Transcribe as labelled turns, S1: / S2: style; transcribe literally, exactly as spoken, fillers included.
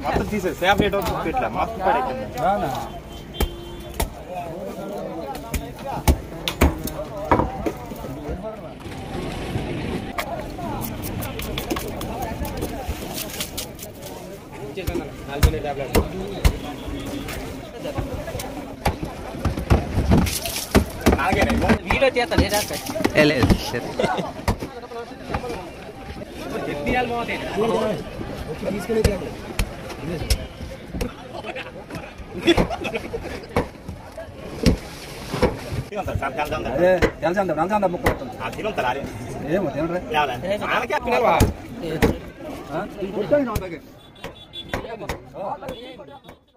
S1: మొత్తం తీసే సేపరేట్ పెట్టలే మొత్తం పడేసింది
S2: వీడియో చేస్తాను లేదు
S3: అదే తెలుసంత రంజాన్ ముక్క ఏమో తినరా